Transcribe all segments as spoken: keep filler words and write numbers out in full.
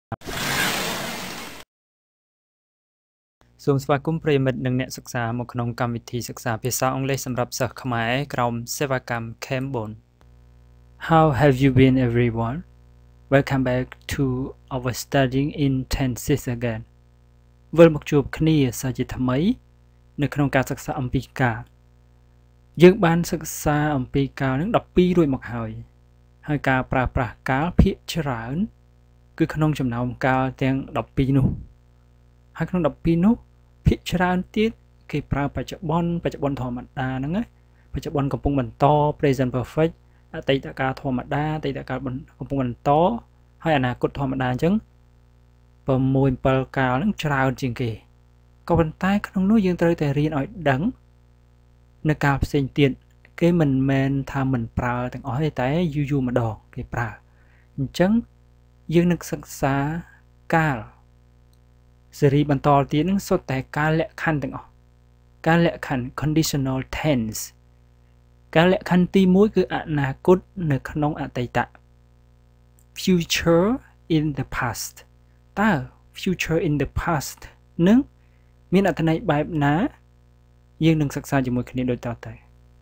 សូមស្វាគមន៍ប្រិយមិត្តនិងអ្នកសិក្សាមកក្នុងកម្មវិធីសិក្សាភាសាអង់គ្លេសសម្រាប់សិស្សខ្មែរក្រោមសេវាកម្ម Cambon How have you been everyone? Welcome back to our studying in tenses again. វិលមកជួបគ្នាសាជាថ្មីនៅក្នុងការសិក្សាអំពីកាលយើងបានសិក្សាអំពីកាលនឹងដប់ពីររួចមកហើយហើយការប្រើប្រាស់កាលភាគច្រើនគឺក្នុងចំណោមកាលទាំងដប់ពីរនោះហើយក្នុងដប់ពីរនោះភាគច្រើនទៀតគេប្រើបច្ចុប្បន្នបច្ចុប្បន្នធម្មតាហ្នឹងណាបច្ចុប្បន្នកំពុងបន្ត present perfect អតីតកាលធម្មតាអតីតកាលកំពុងបន្តហើយអនាគតធម្មតាអញ្ចឹង6 7កាលហ្នឹងច្រើនជាងគេក៏ប៉ុន្តែក្នុងនោះយើងត្រូវតែរៀនឲ្យដឹងនៅកាលផ្សេងទៀតគេមិនមែនថាមិនប្រើទាំងអស់ទេតែយូរយូរម្ដងគេប្រើអញ្ចឹងយើងនឹងសិក្សាកាលសេរីបន្តទៀតនឹងសុទ្ធតែកាលលក្ខខណ្ឌទាំងអស់កាលលក្ខខណ្ឌ conditional tense កាលលក្ខខណ្ឌទីមួយគឺអនាគតនៅក្នុងអតីត future in the past តើ future in the past នឹងមានអត្ថន័យបែបណាយើងនឹងសិក្សាជាមួយគ្នាដូចតទៅ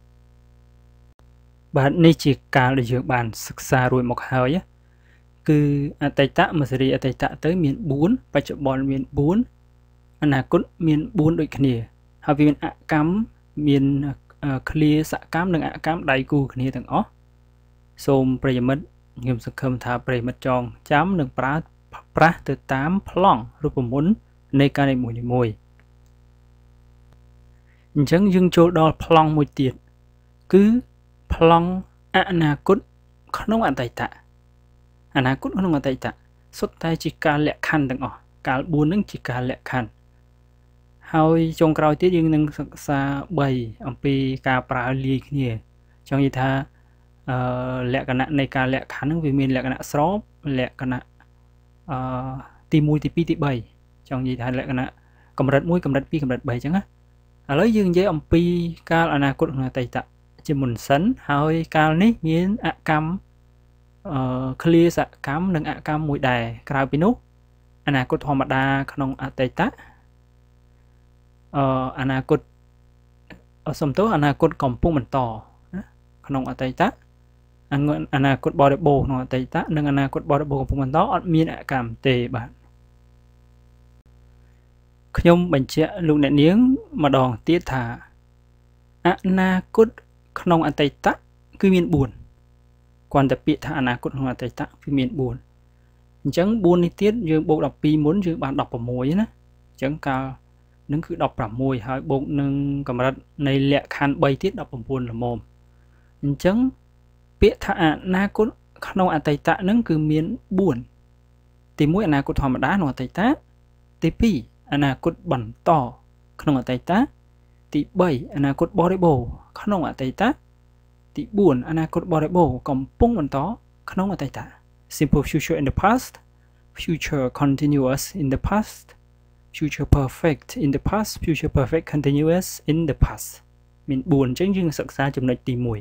បាទនេះជាកាលដែលយើងបានសិក្សារួចមកហើយគឺអតីតមកសេរីអតីតទៅមាន4បច្ចុប្បន្នមាន4អនាគតមាន4ដូចគ្នាហើយវាមានអកម្មមានឃ្លាសកម្មនិងអកម្មដៃគូគ្នាទាំងអស់សូមប្រិយមិត្តខ្ញុំសង្ឃឹមថាប្រិយមិត្តចងចាំនិងប្រើប្រាស់ទៅតាមប្លង់រូបមន្តនៃការនីមួយៗអញ្ចឹងយើងចូលដល់ប្លង់មួយទៀតគឺប្លង់អនាគតក្នុងអតីតអនាគតក្នុងអតីតសុទ្ធតែជាការលក្ខខណ្ឌទាំងអស់កាល4នឹងជាការលក្ខខណ្ឌហើយចុងក្រោយទៀតយើងនឹងសិក្សា3អំពីការប្រើលាយគ្នាចង់និយាយថាអឺលក្ខណៈនៃការលក្ខខណ្ឌនឹងវាមានលក្ខណៈស្របលក្ខណៈអឺទី1ទី2ទី3ចង់និយាយថាលក្ខណៈកម្រិត1កម្រិត2កម្រិត3អញ្ចឹងណាឥឡូវយើងនិយាយអំពីកាលអនាគតក្នុងអតីតជាមុនសិនហើយកាលនេះមានអកម្មអឺឃ្លាសកម្មនិងអកម្មមួយដែរក្រៅពីនោះអនាគតធម្មតាក្នុងអតីតអឺអនាគតសំទោសអនាគតកំពុងបន្តណាក្នុងអតីតអនាគតបរិបូរណ៍ក្នុងអតីតនិងអនាគតបរិបូរណ៍កំពុងបន្តអត់មានអកម្មទេបាទខ្ញុំបញ្ជាក់លោកអ្នកនាងម្ដងទៀតថាអនាគតក្នុងអតីតគឺមាន4គ្រាន់តែពាក្យថាអនាគតក្នុងអតីតវាមាន4អញ្ចឹង4នេះទៀតយើងបូក12មុនយើងបាន16ណាអញ្ចឹងកាលនឹងគឺ16ហើយបូកនឹងកម្រិតនៃលក្ខខណ្ឌ3ទៀត19ល្មមអញ្ចឹងពាក្យថាអនាគតក្នុងអតីតនឹងគឺមាន4ទី1អនាគតធម្មតាក្នុងអតីតទី2អនាគតបន្តក្នុងអតីតទី3អនាគតបរិបូរណ៍ក្នុងអតីតទី4អនាគតបរិបូរណ៍កំពុងបន្តក្នុងអតីត simple future in the past future continuous in the past future perfect in the past future perfect continuous in the past មាន4អញ្ចឹងយើងសិក្សាចំណុចទី1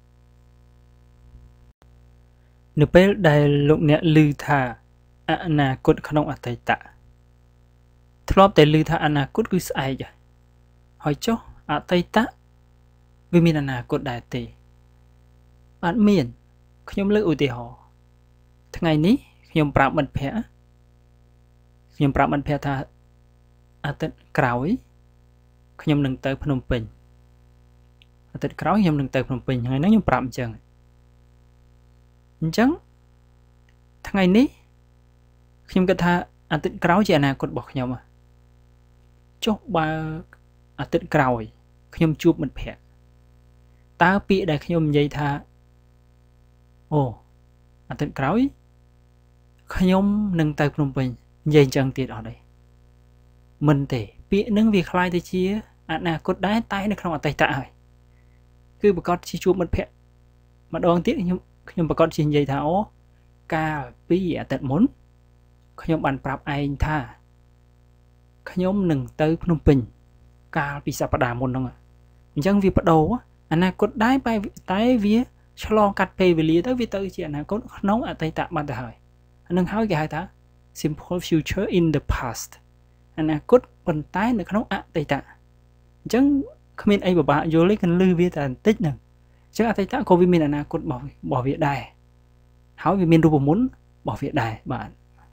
នៅពេលដែលលោកអ្នកឮថាអនាគតក្នុងអតីតធ្លាប់តែឮថាអនាគតគឺស្អែកហើយចុះអតីតវាមានអនាគតដែរទេអត់មានខ្ញុំលើកឧទាហរណ៍ថ្ងៃនេះខ្ញុំប្រាប់មិត្តភ័ក្តិខ្ញុំប្រាប់មិត្តភ័ក្តិថាអាទិត្យក្រោយខ្ញុំនឹងទៅភ្នំពេញអាទិត្យក្រោយខ្ញុំនឹងទៅភ្នំពេញថ្ងៃហ្នឹងខ្ញុំប្រាប់អញ្ចឹងអញ្ចឹងថ្ងៃនេះខ្ញុំគិតថាអាទិត្យក្រោយជាអនាគតរបស់ខ្ញុំចុះបើអាទិត្យក្រោយខ្ញុំជួបមិត្តភ័ក្តិតើពាក្យដែលខ្ញុំនិយាយថាអូអាទិត្យក្រោយខ្ញុំនឹងទៅភ្នំពេញនិយាយអញ្ចឹងទៀតអត់ទេមិនទេពាក្យនឹងវាคล้ายទៅជាអនាគតដែរតែនៅក្នុងអតីតហើយគឺប្រកាសជាជួបមិត្តភ័ក្តិម្ដងទៀតខ្ញុំខ្ញុំប្រកាសជានិយាយថាអូកាលពីអាទិត្យមុនខ្ញុំបានប្រាប់ឯងថាខ្ញុំនឹងទៅភ្នំពេញកាលពីសប្តាហ៍មុនហ្នឹងអញ្ចឹងវាបដូរអនាគតដែរតែវាឆ្លងកាត់ពេលវេលាទៅវាទៅជាអនាគតក្នុងអតីតបាត់ទៅហើយអានឹងហើយគេហៅថា simple future in the past អនាគតប៉ុន្តែនៅក្នុងអតីតអញ្ចឹងគ្មានអីពិបាកយល់ទេគន្លឹះវាតែបន្តិចហ្នឹងអញ្ចឹងអតីតក៏វាមានអនាគតរបស់របស់វាដែរហើយវាមានរូបមន្តរបស់វាដែរបាទ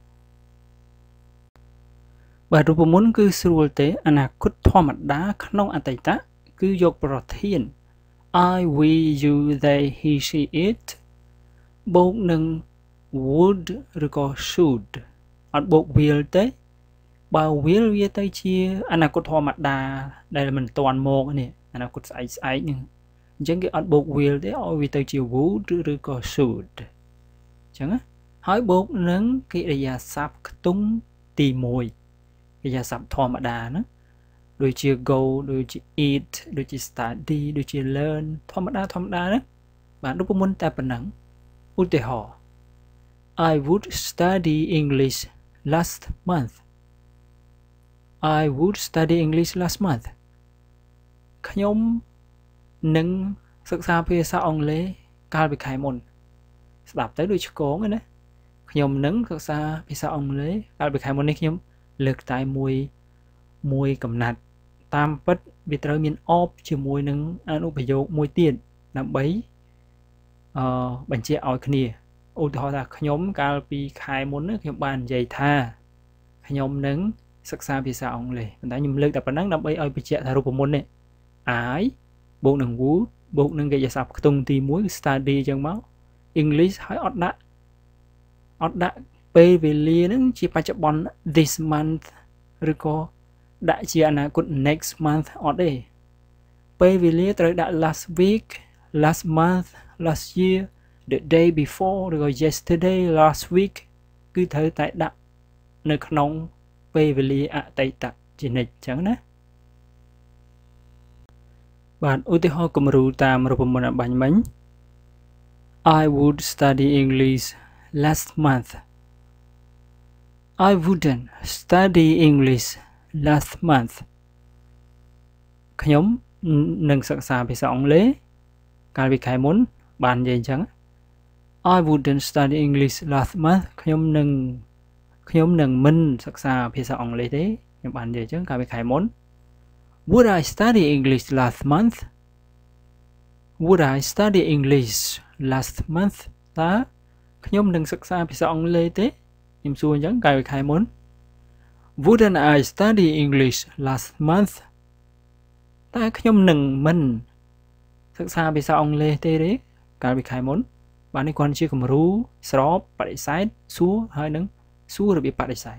បាទរូបមន្តគឺស្រួលទេអនាគតធម្មតាក្នុងអតីតគឺយកប្រធាន I we you they he she it បូកនឹង would ឬក៏ should អត់បូក will ទេបើ will វាទៅជាអនាគតធម្មតាដែលមិនទាន់មកនេះអនាគតស្អែកស្អែកនេះអញ្ចឹងគេអត់បូក will ទេឲ្យវាទៅជា would ឬក៏ should អញ្ចឹងហើយបូកនឹងកិរិយាសព្ទខ្ទង់ទីមួយកិរិយាសព្ទធម្មតាណាដូចជា go ដូចជា eat ដូចជា study ដូចជា learn ធម្មតាធម្មតាណាបាទរូបមន្តតែប៉ុណ្ណឹងឧទាហរណ៍ I would study English last month I would study English last month ខ្ញុំនឹងសិក្សាភាសាអង់គ្លេសកាលពីខែមុនស្ដាប់ទៅដូចឆ្កងណាខ្ញុំនឹងសិក្សាភាសាអង់គ្លេសកាលពីខែមុននេះខ្ញុំលើកតែមួយមួយកំណាត់តាមពិតវាត្រូវមានអបជាមួយនឹងអនុប្រយោគមួយទៀតដើម្បីអឺបញ្ជាក់ឲ្យគ្នាឧទាហរណ៍ថាខ្ញុំកាលពីខែមុនខ្ញុំបាននិយាយថាខ្ញុំនឹងសិក្សាភាសាអង់គ្លេសប៉ុន្តែខ្ញុំលើកតែប៉ុណ្ណឹងដើម្បីឲ្យបញ្ជាក់ថារូបមន្តនេះ I បូកនឹង would បូកនឹងកិរិយាសព្ទខ្ទង់ទីមួយ study អញ្ចឹងមក English ហើយអត់ដាក់អត់ដាក់ពេលវេលាហ្នឹងជាបច្ចុប្បន្ន this month ឬក៏ដាក់ជាអនាគត next month អត់ទេពេលវេលាត្រូវដាក់ last week last month last year the day before ឬក៏ yesterday last week គឺត្រូវតែដាក់នៅក្នុងពេលវេលាអតីតជានិច្ចអញ្ចឹងណាបាទឧទាហរណ៍គំរូតាមរូបមន្តបាញ់មិញ I would study English last month I wouldn't study English last month ខ្ញុំនឹងសិក្សាភាសាអង់គ្លេសកាលពីខែមុនបាននិយាយអញ្ចឹង I wouldn't study English last month ខ្ញុំនឹងខ្ញុំនឹងមិនសិក្សាភាសាអង់គ្លេសទេខ្ញុំបាននិយាយអញ្ចឹងកាលពីខែមុន Would I study English last month Would I study English last month តើខ្ញុំនឹងសិក្សាភាសាអង់គ្លេសទេខ្ញុំសួរអញ្ចឹងកាលពីខែមុន Wouldn't I study English last month តើខ្ញុំនឹងមិនសិក្សាភាសាអង់គ្លេសទេទេកាលពីខែមុនបាទនេះគ្រាន់ជាគំរូស្របបដិសេធសួរហើយនឹងសួររបៀបបដិសេធ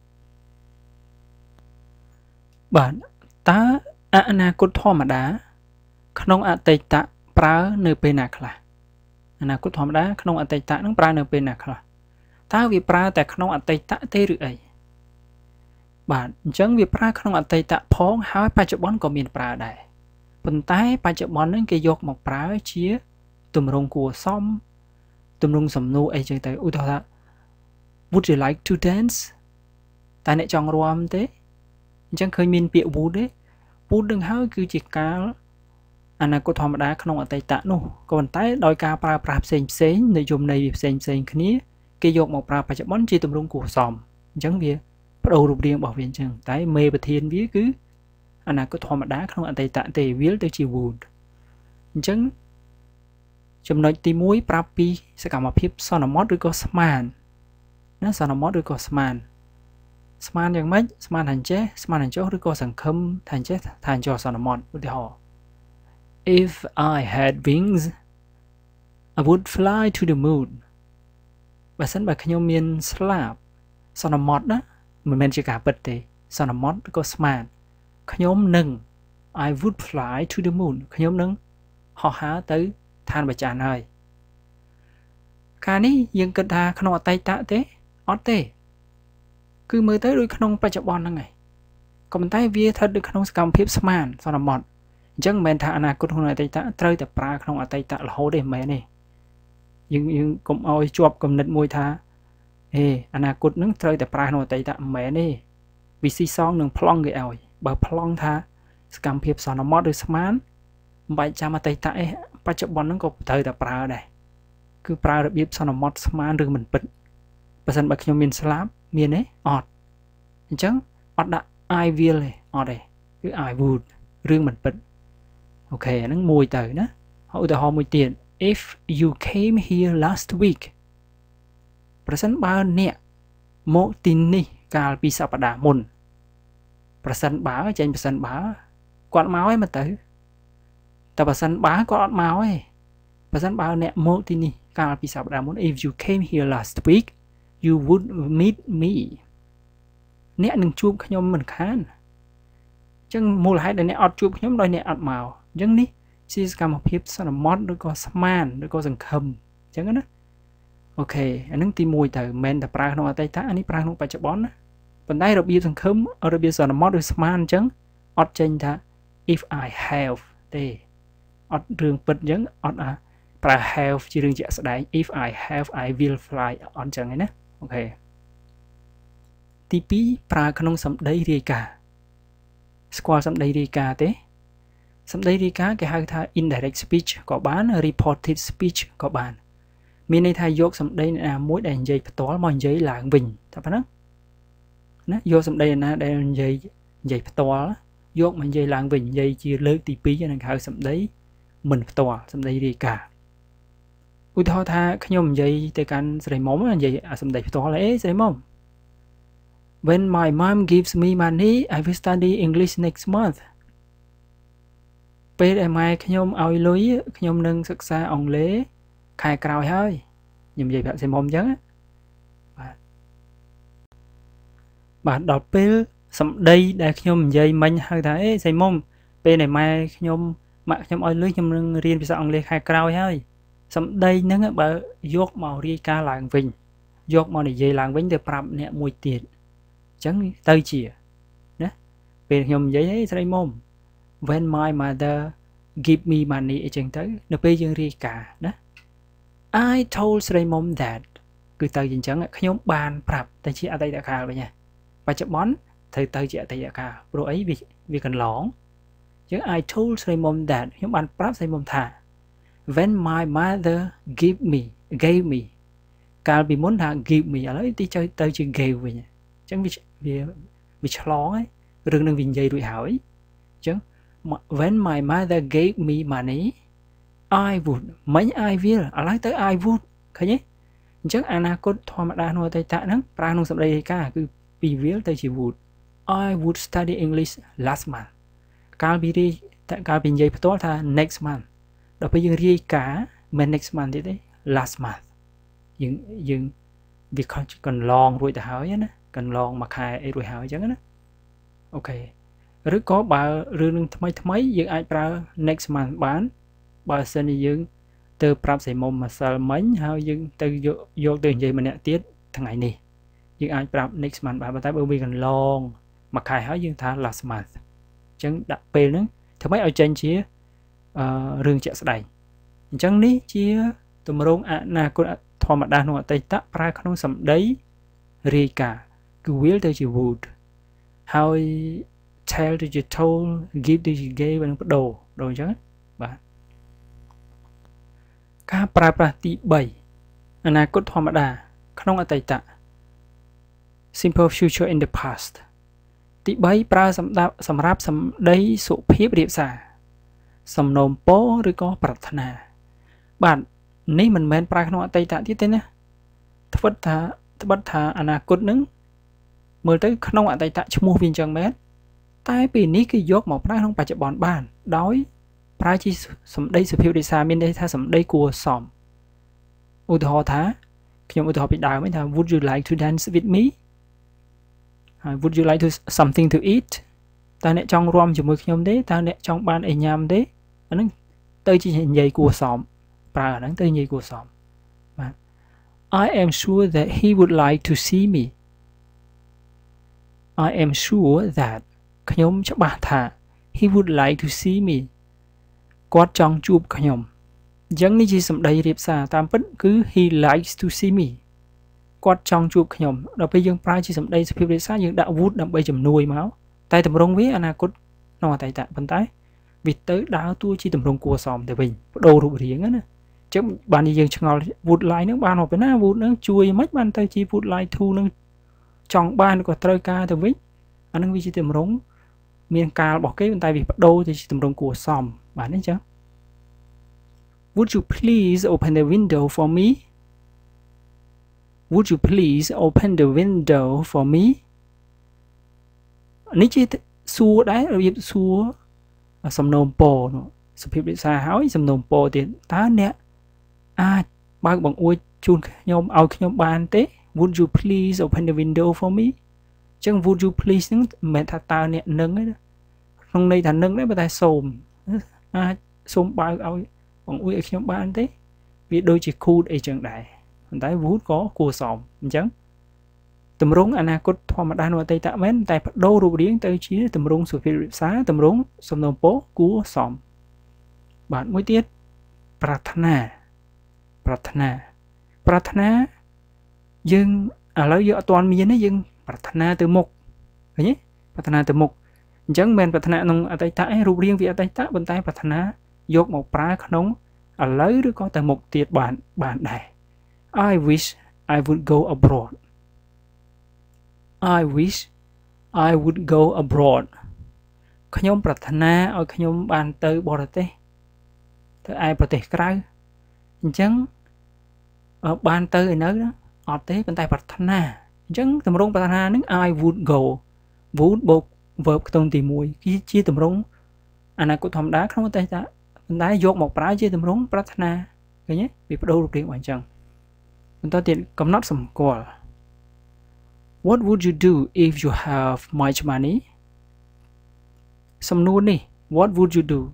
បាទតើអនាគតធម្មតាក្នុងអតីតប្រើនៅពេលណាខ្លះអនាគតធម្មតាក្នុងអតីតនឹងប្រើនៅពេលណាខ្លះតើវាប្រើតែក្នុងអតីតទេឬអីបាទអញ្ចឹងវាប្រើក្នុងអតីតផងហើយបច្ចុប្បន្នក៏មានប្រើដែរប៉ុន្តែបច្ចុប្បន្នហ្នឹងគេយកមកប្រើជាទម្រង់គួរសមទម្រង់សំណួរអីចឹងទៅឧទាហរណ៍ Would you like to dance តើអ្នកចង់រាំទេអញ្ចឹងឃើញមានពាក្យ would ទេ would នឹងហើយគឺជាកាលអនាគតធម្មតាក្នុងអតីតនោះក៏ប៉ុន្តែដោយការប្រើប្រាស់ផ្សេងផ្សេងនិយមន័យវាផ្សេងផ្សេងគ្នាគេយកមកប្រើបច្ចុប្បន្នជាទម្រង់គួរសមអញ្ចឹងវាបដូររូបរាងរបស់វាអញ្ចឹងតែមេប្រធានវាគឺអនាគតធម្មតាក្នុងអតីតទេវាទៅជា would អញ្ចឹងចំណុចទីមួយប្រាប់ពីសកម្មភាពសន្មតឬក៏ស្មានណាសន្មតឬក៏ស្មានស្មានយ៉ាងម៉េចស្មានថាចេះស្មានថាចុះឬក៏សង្ឃឹមថាចេះថាចុះសន្មតឧទាហរណ៍ If I had wings I would fly to the moon បើសិនបើខ្ញុំមានស្លាបសន្មតណាមិនមែនជាការពិតទេសន្មតឬក៏ស្មានខ្ញុំនឹង I would fly to the moon ខ្ញុំនឹងហោះហើរទៅឋានព្រះច័ន្ទហើយការនេះយើងគិតថាក្នុងអតីតទេអត់ទេគឺមើលទៅដូចក្នុងបច្ចុប្បន្នហ្នឹងឯងក៏ប៉ុន្តែវាស្ថិតនៅក្នុងសកម្មភាពស្មានសន្មតអញ្ចឹងមិនមែនថាអនាគតក្នុងអតីតត្រូវតែប្រើក្នុងអតីតរហូតទេមិនមែនទេយើងយើងកុំឲ្យជាប់គំនិតមួយថាអេអនាគតហ្នឹងត្រូវតែប្រើក្នុងអតីតមិនមែនទេវាស៊ីសងនឹងប្លង់គេឲ្យបើប្លង់ថាសកម្មភាពសន្មតឬស្មានមិនបាច់ចាំអតីតអីបច្ចុប្បន្នហ្នឹងក៏ត្រូវតែប្រើដែរគឺប្រើរបៀបសន្មតស្មានឬមិនពិតបើសិនបើខ្ញុំមានស្លាបមានទេអត់អញ្ចឹងអត់ដាក់ I will ទេអត់ទេគឺ I would រឿងមិនពិតអូខេអាហ្នឹងមួយទៅណាឧទាហរណ៍មួយទៀត if you came here last week ប្រសិនបើអ្នកមកទីនេះកាលពីសប្តាហ៍មុនប្រសិនបើចេញប្រសិនបើគាត់មកហើយមកទៅតែប្រសិនបើគាត់អត់មកទេប្រសិនបើអ្នកមកទីនេះកាលពីសប្តាហ៍មុន if you came here last week you would meet me អ្នកនឹងជួបខ្ញុំមិនខានអញ្ចឹងមូលហេតុដែលអ្នកអត់ជួបខ្ញុំដោយអ្នកអត់មកអញ្ចឹងនេះជាសកម្មភាពសន្មត់ឬក៏ស្មានឬក៏សង្ឃឹមអញ្ចឹងណាអូខេអានឹងទីមួយទៅមិនមែនតែប្រើក្នុងអតីតអានេះប្រើក្នុងបច្ចុប្បន្នណាប៉ុន្តែរបៀបសង្ឃឹមរបៀបសន្មត់ឬស្មានអញ្ចឹងអត់ចេញថា if I have ទេអត់រឿងពិតអញ្ចឹងអត់ប្រើ have ជារឿងជាក់ស្ដែង if I have I will fly អត់អញ្ចឹងឯណាអូខេទីពីរប្រើក្នុងសម្ដីរាយការណ៍ស្គាល់សម្ដីរាយការណ៍ទេសម្ដីរាយការណ៍គេហៅថា indirect speech ក៏បាន reported speech ក៏បានមានន័យថាយកសម្ដីណាមួយដែលនិយាយផ្ទាល់មកនិយាយឡើងវិញតែប៉ុណ្ណឹងណាយកសម្ដីណាដែលនិយាយនិយាយផ្ទាល់យកមកនិយាយឡើងវិញនិយាយជាលើកទីពីរហ្នឹងគេហៅសម្ដីមិនផ្ទាល់សម្ដីរាយការណ៍ឧទាហរណ៍ថាខ្ញុំនិយាយទៅកាន់ស្រីមុំនិយាយអាសម្ដីផ្ទាល់អេស្រីមុំWhen my mom gives me money I will study English next month ពេលដែលម៉ែខ្ញុំឲ្យលុយខ្ញុំនឹងសិក្សាអង់គ្លេសខែក្រោយហើយខ្ញុំនិយាយប្រាប់ស្រីមុំអញ្ចឹងបាទបាទដល់ពេលសម្ដីដែលខ្ញុំនិយាយមិញហៅថាអេស្រីមុំពេលដែលម៉ែខ្ញុំម៉ាក់ខ្ញុំឲ្យលុយខ្ញុំនឹងរៀនភាសាអង់គ្លេសខែក្រោយហើយសម្ដីហ្នឹងបើយកមករាយការណ៍ឡើងវិញយកមកនិយាយឡើងវិញទៅប្រាប់អ្នកមួយទៀតអញ្ចឹងទៅជាណាពេលខ្ញុំនិយាយហេស្រីមុំ when my mother give me money អញ្ចឹងទៅនៅពេលយើងរាយការណ៍ណា I told ស្រីមុំ that គឺទៅអញ្ចឹងខ្ញុំបានប្រាប់តែជាអតីតកាលវិញណាបច្ចុប្បន្នត្រូវទៅជាអតីតកាលព្រោះអីវាវាកន្លងអញ្ចឹង I told ស្រីមុំ that ខ្ញុំបានប្រាប់ស្រីមុំថា when my mother give me gave me កាលពីមុនថា give me ឥឡូវទីទៅទៅជា gave វិញអញ្ចឹងវាវាវាឆ្លងហើយរឿងនឹងវានិយាយរួចហើយអញ្ចឹង when my mother gave me money I would មិញ I will ឥឡូវទៅ I would ឃើញទេអញ្ចឹងអនាគតធម្មតាក្នុងអតីតហ្នឹងប្រើក្នុងសម្ដីរាយការណ៍គឺពី will ទៅជា would I would study English last month កាលពីរាយកាលពីនិយាយផ្ទាល់ថា next month ដល់ពេលយើងរាយការណ៍មិន next month ទៀតទេ last month យើងយើងវាកន្លងរួចទៅហើយណាកន្លងមួយខែអីរួចហើយអញ្ចឹងណាអូខេឬក៏បើរឿងនឹងថ្មីថ្មីយើងអាចប្រើ next month បានបើសិនជាយើងទៅប្រាប់ស្រីមុំម្សិលមិញហើយយើងទៅយកយកទៅនិយាយម្នាក់ទៀតថ្ងៃនេះយើងអាចប្រាប់ next month បានតែបើវាកន្លងមួយខែហើយយើងថា last month អញ្ចឹងដាក់ពេលហ្នឹងធ្វើម៉េចឲ្យចេញជាអឺរឿងជាក់ស្ដែងអញ្ចឹងនេះជាទម្រង់អនាគតធម្មតាក្នុងអតីតប្រើក្នុងសម្ដីរាយការណ៍គឺ will ទៅជា would ហើយ tell ទៅជា told give ទៅជា gave និងបដូរដូរអញ្ចឹងបាទការប្រើប្រាស់ទីបីអនាគតធម្មតាក្នុងអតីត simple future in the past ទីបីប្រើសម្រាប់សម្រាប់សម្ដីសុភាពរាបសារសំណូមពរឬក៏ប្រាថ្នាបាទនេះមិនមែនប្រើក្នុងអតីតទៀតទេណាត្បិតថាត្បិតថាអនាគតនឹងមើលទៅក្នុងអតីតឈ្មោះវាអញ្ចឹងមែនតែពេលនេះគឺយកមកប្រើក្នុងបច្ចុប្បន្នបានដោយប្រើជាសម្ដីសុភាពរាបសារមានន័យថាសម្ដីគួរសមឧទាហរណ៍ថាខ្ញុំឧទាហរណ៍ពីដើមវិញថា would you like to dance with me ហើយ would you like to something to eat តើអ្នកចង់រួមជាមួយខ្ញុំទេតើអ្នកចង់បានអីញ៉ាំទេអាហ្នឹងទៅជានិយាយគួរសមប្រើអាហ្នឹងទៅនិយាយគួរសមបាទ I am sure that he would like to see me I am sure that ខ្ញុំច្បាស់ថា he would like to see me គាត់ចង់ជួបខ្ញុំអញ្ចឹងនេះជាសម្ដីរាបសារតាមពិតគឺ he likes to see me គាត់ចង់ជួបខ្ញុំដល់ពេលយើងប្រើជាសម្ដីសុភាពរាបសារយើងដាក់ would ដើម្បីជំនួយមកតែតម្រង់វាអនាគតក្នុងអតីតប៉ុន្តែវាទៅដើរតួជាតម្រង់គួរសមទៅវិញបដូររូបរាងណាអញ្ចឹងបានយើងឆ្ងល់ would like ហ្នឹងបានមកពីណា would ហ្នឹងជួយមិនបានទៅជា would like to ហ្នឹង chọn ban của trời ca từ vích anh đang vi chỉ tầm rống miền ca bỏ cái bên tay vì bắt đầu thì chỉ tầm rống của xóm bạn đấy chứ. Would you please open the window for me? Would you please open the window for me? Ní chỉ xua đấy là việc xua sầm nôm po nó sập hiệp bị xa hỏi sầm nôm po thì tá nè à ba bằng ui chun nhóm ao nhóm ban tế. Would you please open the window for me? Chẳng would you please nâng mẹ thà ta nè nâng ấy đó trong đây thành nâng đấy bà ta xồm à xồm ba ao bằng ui nhóm ban tế vì đôi chỉ khu để chẳng đại mình thấy would có cua xòm chẳng tầm rung anh à cốt thoa mặt đan vào tay tạ mến tay bắt đầu rụp điếng tới chí tầm rung sụp phiền xá tầm rung xâm nông bố cua xòm bạn mới tiết Prathana Prathana Prathana nhưng à lấy dựa toàn miền ấy nhưng Prathana từ mục thấy nhé Prathana từ mục chẳng men Prathana nông ở tay tạ rụp riêng vì ở tay tạ bên tay Prathana dột một pra nông à lấy đứa có từ mục tiệt bạn bạn này I wish I would go abroad. I wish I would go abroad. Khanyom Prathana ở khanyom ban tới bò tế tới ai bò tế krau chẳng ở ban tới ở nơi đó ở tế bên tay Prathana chẳng tầm rung Prathana nước I would go would bộ verb tôn tì mùi khi chia tầm rung anh này cũng thầm đá không có tay ta bên tay dột một pra chia tầm rung Prathana cái nhé vì bắt đầu được điện hoàn chẳng mình ta tiện cầm nốt sầm cỏ. What would you do if you have much money? Sầm nuôn đi. What would you do?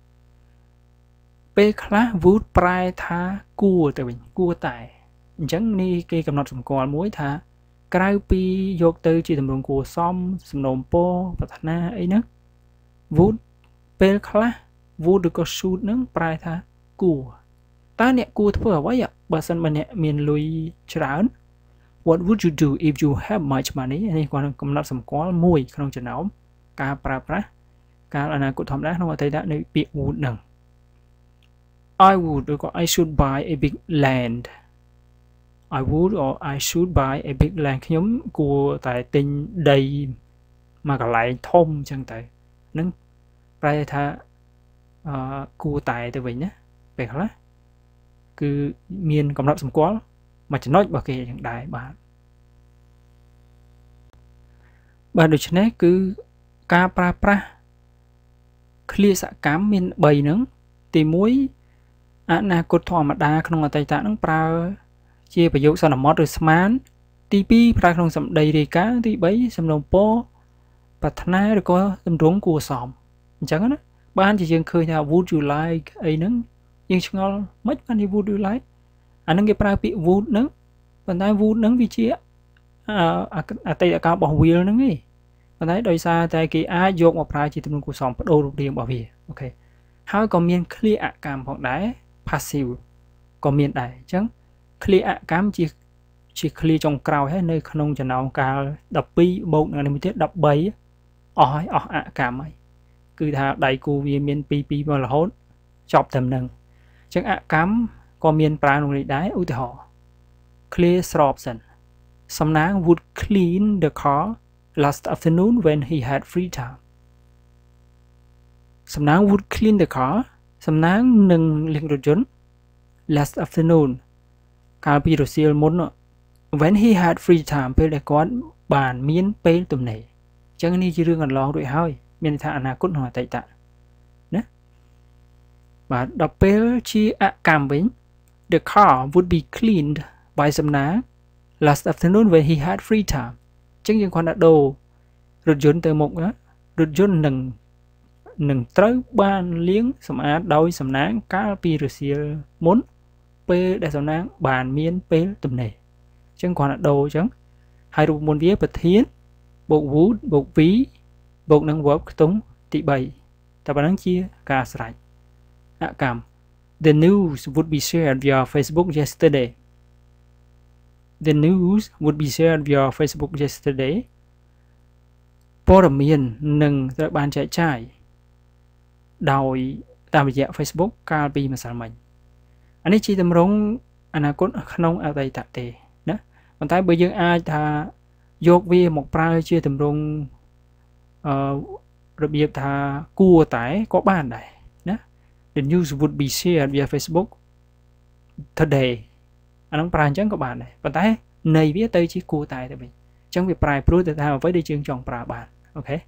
P class would prai tha cua tại mình cua tại. Chẳng ni cái cầm nốt sầm cỏ muối tha. Cái pi dọc từ chỉ tầm rung cua xóm sầm nôm po Prathana ấy nữa. Would P class would được có shoot nữa prai tha cua. Ta nè cua thưa vậy ạ. Bà sân mà nè miền lùi trán. What would you do if you have much money? Anh còn cầm nắp sầm có mùi không chừng nào. Cả pra pra. Cả là nào cũng thầm đá không thấy đã nơi bị would nằng. I would or I should buy a big land. I would or I should buy a big land. Nhóm của tại tình đầy mà cả lại thông chẳng tại. Nâng ra tha của tại từ vậy nhé. Vậy hả? Cứ miền cầm nắp sầm có mà chỉ nói bảo kì chẳng đại bạn bạn được cho nên cứ ca pra pra clear sạ cám miền bầy nướng thì muối anh na cột thò mặt đa không là tay tạ nướng pra chia phải dụ sao là mót rồi smart tp pra không sầm đầy thì cá thì bấy sầm đồng po Prathana rồi có tầm rốn của sòm chẳng đó ban chỉ riêng khơi nào would you like ấy nướng nhưng ngon mất ban thì would you like anh đang cái pra bị wood nướng còn tay wood nướng vị trí à à tay cao bỏ wheel nướng đi còn thấy đôi xa tay kia ai dột một pra chỉ tụi mình của sòng bắt đầu điền bảo vệ ok how còn miền clear ạ cảm hoặc đáy passive còn miền đáy chẳng clear ạ cảm chỉ chỉ clear trong crowd hết nơi không cho nào cả đập pi một ngày mình tiếp đập bấy ỏi ỏi ạ cảm ấy cứ thà đầy cù vì miền pi pi vào là hốt chọc tầm nâng chẳng ạ cảm có miền pra nông lịch đáy ưu họ clear Robson some nang would clean the car last afternoon when he had free time some nang would clean the car some nang nâng liên đồ chốn last afternoon cả pi đồ siêu muốn when he had free timeពេលដែលគាត់បានមានពេលទំនេរចឹងនេះជារឿងកន្លងរួចហើយមានថាអនាគតនឹងអតីតណាបាទដល់ពេលជាអកម្មវិញthe car would be cleaned by some nang last afternoon when he had free time ចឹងយើងគាត់ដាក់ដូររថយន្តទៅមុខណារថយន្តនឹងនឹងត្រូវបានលាងសម្អាតដោយសំណាងកាលពីរសៀលមុនពេលដែលសំណាងបានមានពេលទំនេរចឹងគាត់ដាក់ដូរចឹងហើយរូបមន្តវាប្រធានបូក would បូក be បូកនឹង verb ខ្ទង់ទី3តែប៉ុណ្ណឹងជាការស្រេចអកម្ម The news would be shared via Facebook yesterday. The news would be shared via Facebook yesterday. ព័ត៌មាននឹងត្រូវបានចែកចាយដោយតាមរយៈ Facebook កាលពីម្សិលមិញអានេះជាទម្រង់អនាគតក្នុងអតីតទេណាប៉ុន្តែបើយើងអាចថាយកវាមកប្រើជាទម្រង់អឺរបៀបថាគួរតែក៏បានដែរណា The news would be shared via Facebook today អាហ្នឹងប្រើអញ្ចឹងក៏បានដែរប៉ុន្តែន័យវាទៅជាគួរតែទៅវិញអញ្ចឹងវាប្រែប្រួលទៅតាមអ្វីដែលយើងចង់ប្រើបានអូខេ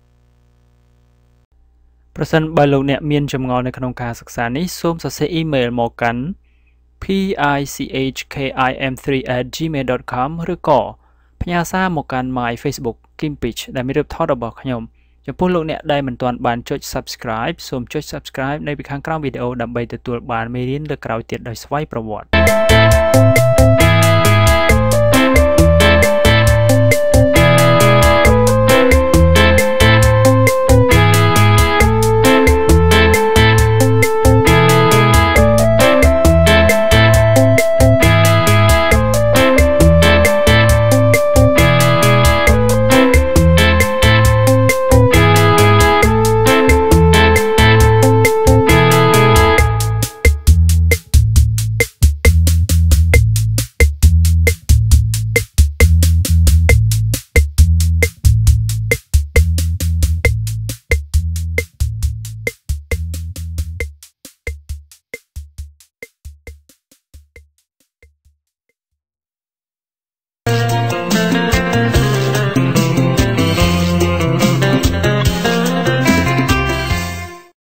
ប្រសិនបើលោកអ្នកមានចម្ងល់នៅក្នុងការសិក្សានេះសូមសរសេរអ៊ីមែលមកកាន់ p i c h k i m three at gmail dot com ឬក៏ផ្ញើសារមកកាន់ my Facebook Kimpich ដែលមានរូបថតរបស់ខ្ញុំចំពោះលោកអ្នកដែលមិនទាន់បានចុច Subscribe សូមចុច Subscribe នៅពីខាងក្រោមវីដេអូដើម្បីទទួលបានមេរៀនលើកក្រោយទៀតដោយស្វ័យប្រវត្តិ